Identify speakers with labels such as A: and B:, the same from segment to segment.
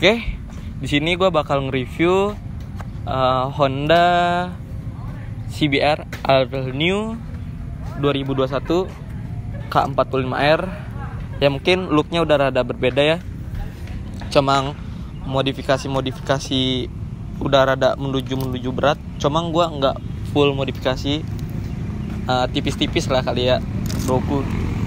A: Oke, di sini gue bakal nge-review Honda CBR All New 2021 K45R. Ya mungkin looknya udah rada berbeda ya. Cuma modifikasi udah rada menuju berat. Cuma gue nggak full modifikasi, tipis-tipis lah kali ya, broku.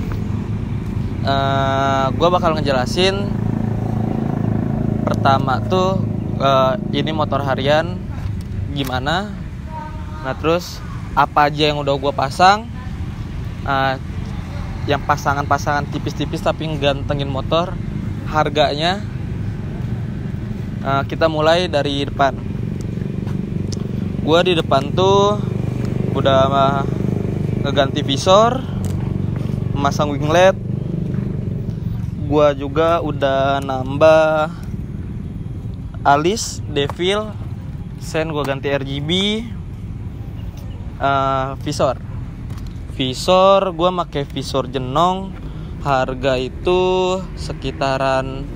A: Gue bakal ngejelasin. Pertama tuh ini motor harian gimana. Nah terus apa aja yang udah gue pasang, yang pasangan tipis-tipis tapi ngegantengin motor, harganya. Kita mulai dari depan. Gue di depan tuh udah ngeganti visor, memasang winglet. Gue juga udah nambah alis, devil, sen gue ganti RGB. Visor gue pakai visor jenong, harga itu sekitaran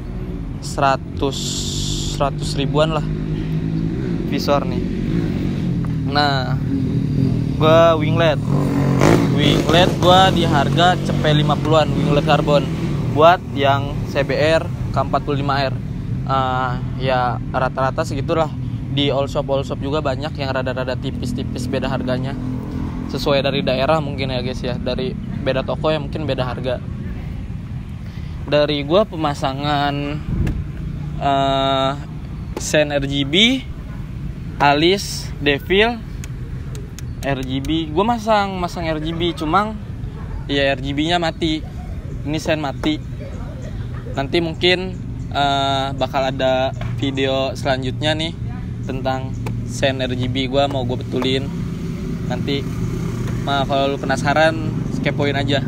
A: 100 ribuan lah visor nih. Nah gue winglet gue di harga cepet 50-an, winglet karbon buat yang CBR K45R. Ya rata-rata segitulah. Di all shop juga banyak yang rada-rada tipis-tipis beda harganya. Sesuai dari daerah mungkin ya guys ya. Dari beda toko ya mungkin beda harga. Dari gua pemasangan sen RGB, alis, devil, RGB. Gua masang RGB, cuma ya RGB-nya mati. Ini sen mati. Nanti mungkin bakal ada video selanjutnya nih tentang sen RGB gue betulin nanti. Kalau lu penasaran kepoin aja.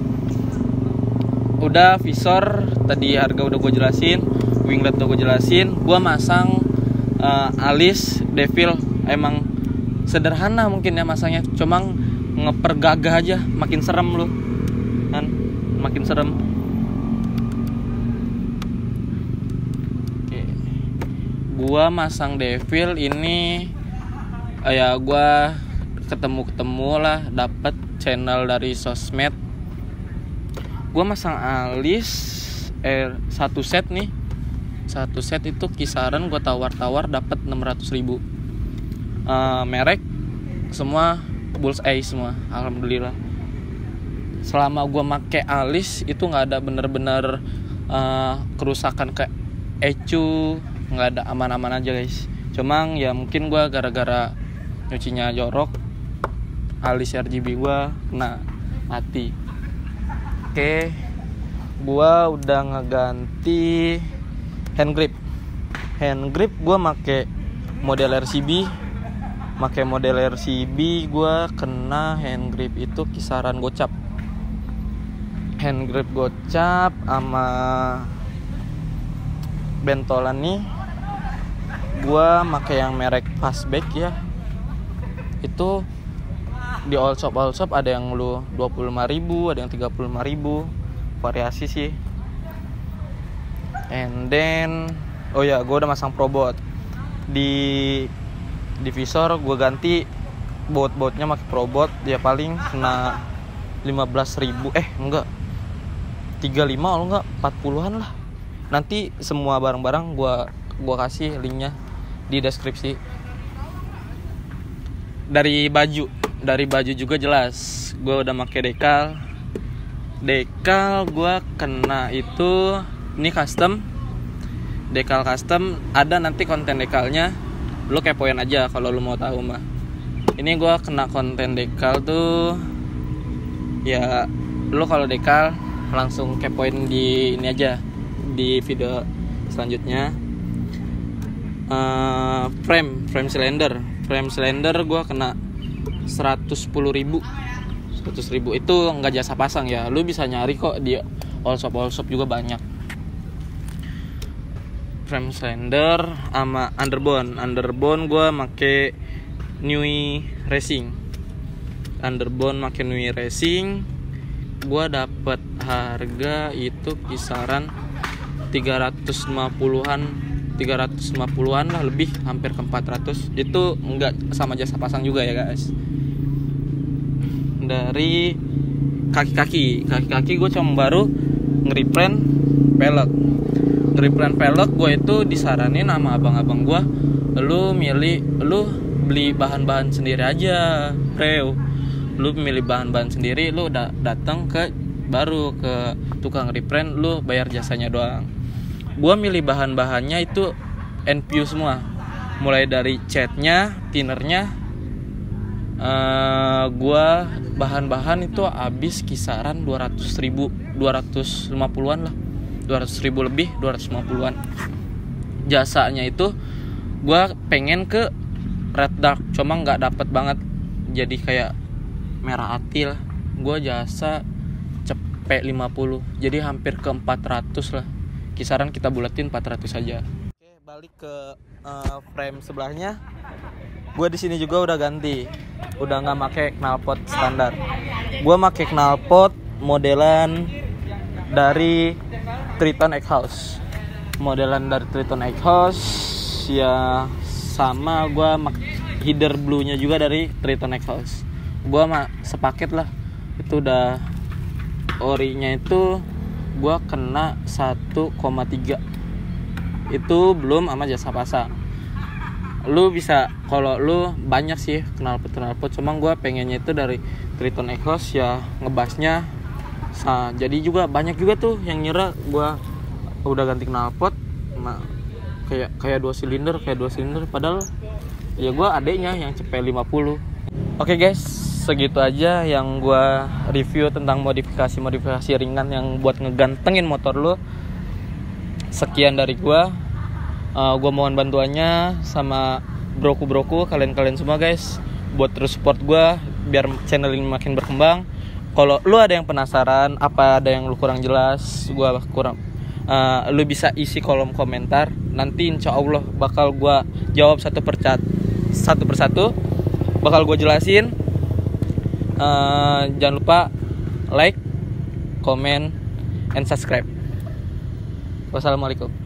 A: Udah visor tadi harga udah gue jelasin, winglet udah gue jelasin. Gue masang alis, devil. Emang sederhana mungkin ya masangnya, cuma ngepergagah aja, makin serem lu kan, makin serem. Gua masang devil ini ya gua ketemu lah, dapat channel dari sosmed. Gua masang alis satu set nih. Satu set itu kisaran gua tawar dapat 600 ribu. Merek semua Bullseye semua, alhamdulillah. Selama gua make alis itu nggak ada bener-bener kerusakan ke ecu, nggak ada, aman-aman aja guys. Cuma ya mungkin gue gara-gara nyucinya jorok, alis RGB gue kena mati. Oke, gue udah ngeganti hand grip gue make model RCB. Gue kena hand grip itu kisaran gocap, sama bentolan nih. Gua pakai yang merek Fastback ya. Itu di all shop ada yang 25.000, ada yang 35.000, variasi sih. And then gua udah masang probot di visor. Gua ganti baut-bautnya pakai probot. Dia paling kena 15.000, 35 kalau enggak 40-an lah. Nanti semua barang-barang gua kasih linknya di deskripsi. Dari baju juga jelas. Gua udah pakai dekal gua kena itu ini custom. Dekal custom ada nanti konten dekalnya. Lu kepoin aja kalau lu mau tahu mah. Ini gua kena konten dekal tuh. Ya lu kalau dekal langsung kepoin di ini aja, di video selanjutnya. Frame cylinder gue kena 110.000 itu nggak jasa pasang ya, lu bisa nyari kok di all shop juga banyak. Frame cylinder sama underbone gue make Nui Racing. Gue dapet harga itu kisaran 350-an 350-an lah, lebih hampir ke 400. Itu enggak sama jasa pasang juga ya guys. Dari kaki-kaki gue cuma baru nge-rebrand pelek. Gue itu disaranin sama abang-abang gue, lu beli bahan-bahan sendiri aja bro. Lu milih bahan-bahan sendiri, lu datang ke tukang reprint, lu bayar jasanya doang. Gua milih bahan-bahannya itu NPU semua, mulai dari catnya, thinnernya. Gua bahan-bahan itu habis kisaran 250-an lah, 200.000 lebih, 250-an. Jasanya itu gua pengen ke red dark, cuma nggak dapet banget, jadi kayak merah hati lah. Gue jasa cepet 50, jadi hampir ke 400 lah, kisaran kita bulatin 400 aja. Oke, balik ke frame sebelahnya. Gue di sini juga udah ganti, udah nggak pakai knalpot standar. Gue pakai knalpot modelan dari Triton X-House. Ya sama gue header blue-nya juga dari Triton X-House. Gue sepaket lah. Itu udah orinya itu gue kena 1,3. Itu belum sama jasa pasang. Lu bisa, kalau lu banyak sih knalpot, cuma gue pengennya itu dari Triton X-House ya, ngebasnya. Jadi juga banyak juga tuh yang ngira gue udah ganti knalpot kayak 2 silinder, padahal ya gue adeknya yang cepet 50. Oke guys, segitu aja yang gue review tentang modifikasi ringan yang buat ngegantengin motor lo. Sekian dari gue mohon bantuannya sama broku kalian semua guys, buat terus support gue biar channel ini makin berkembang. Kalau lu ada yang penasaran, ada yang lu kurang jelas, lu bisa isi kolom komentar. Nanti insya Allah bakal gue jawab satu persatu, bakal gue jelasin. Jangan lupa like, comment, and subscribe. Wassalamualaikum.